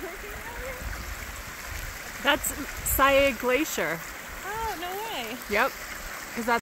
That's Siyeh Glacier. Oh, no way. Yep. Because that's